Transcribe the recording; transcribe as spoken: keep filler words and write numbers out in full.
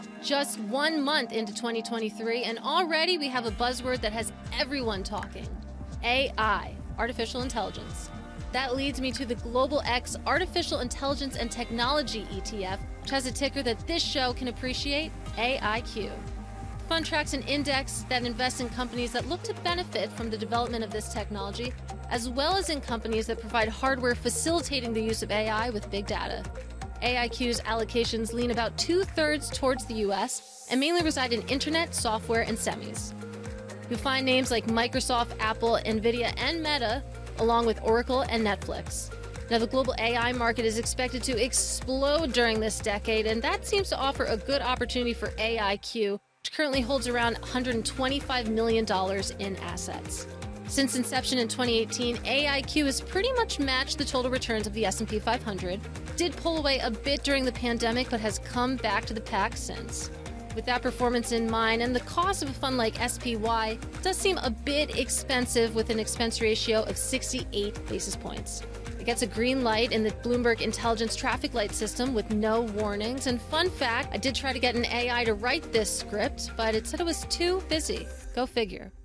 Just one month into twenty twenty-three, and already we have a buzzword that has everyone talking. A I, artificial intelligence. That leads me to the Global X Artificial Intelligence and Technology E T F, which has a ticker that this show can appreciate, A I Q. The fund tracks an index that invests in companies that look to benefit from the development of this technology, as well as in companies that provide hardware facilitating the use of A I with big data. A I Q's allocations lean about two-thirds towards the U S and mainly reside in internet, software, and semis. You'll find names like Microsoft, Apple, NVIDIA, and Meta, along with Oracle and Netflix. Now, the global A I market is expected to explode during this decade, and that seems to offer a good opportunity for A I Q, which currently holds around one hundred twenty-five million dollars in assets. Since inception in twenty eighteen, A I Q has pretty much matched the total returns of the S and P five hundred, did pull away a bit during the pandemic, but has come back to the pack since. With that performance in mind, and the cost of a fund like S P Y does seem a bit expensive with an expense ratio of sixty-eight basis points. It gets a green light in the Bloomberg Intelligence traffic light system with no warnings. And fun fact, I did try to get an A I to write this script, but it said it was too busy. Go figure.